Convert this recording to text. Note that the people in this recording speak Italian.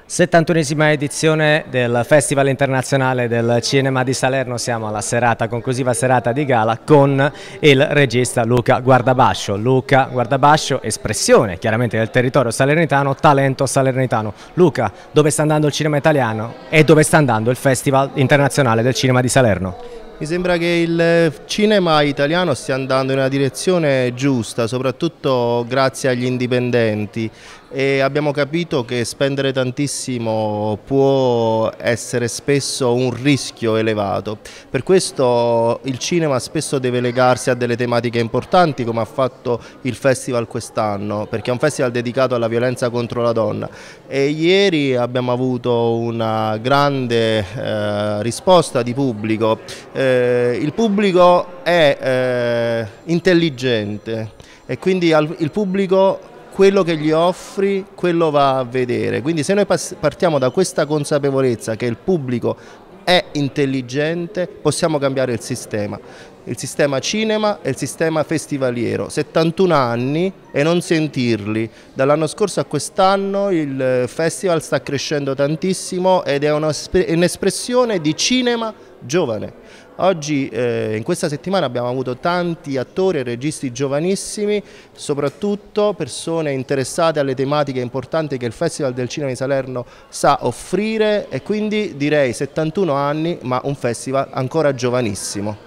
71esima edizione del Festival Internazionale del Cinema di Salerno. Siamo alla conclusiva serata di gala con il regista Luca Guardabascio. Luca Guardabascio, espressione chiaramente del territorio salernitano, talento salernitano. Luca, dove sta andando il cinema italiano e dove sta andando il Festival Internazionale del Cinema di Salerno? Mi sembra che il cinema italiano stia andando in una direzione giusta, soprattutto grazie agli indipendenti, e abbiamo capito che spendere tantissimo può essere spesso un rischio elevato. Per questo il cinema spesso deve legarsi a delle tematiche importanti, come ha fatto il festival quest'anno, perché è un festival dedicato alla violenza contro la donna, e ieri abbiamo avuto una grande risposta di pubblico. Il pubblico è intelligente e quindi il pubblico quello che gli offri, quello va a vedere. Quindi se noi partiamo da questa consapevolezza che il pubblico è intelligente, possiamo cambiare il sistema cinema e il sistema festivaliero. 71 anni e non sentirli. Dall'anno scorso a quest'anno il festival sta crescendo tantissimo ed è un'espressione di cinema giovane. Oggi in questa settimana abbiamo avuto tanti attori e registi giovanissimi, soprattutto persone interessate alle tematiche importanti che il Festival del Cinema di Salerno sa offrire, e quindi direi 71 anni, ma un festival ancora giovanissimo.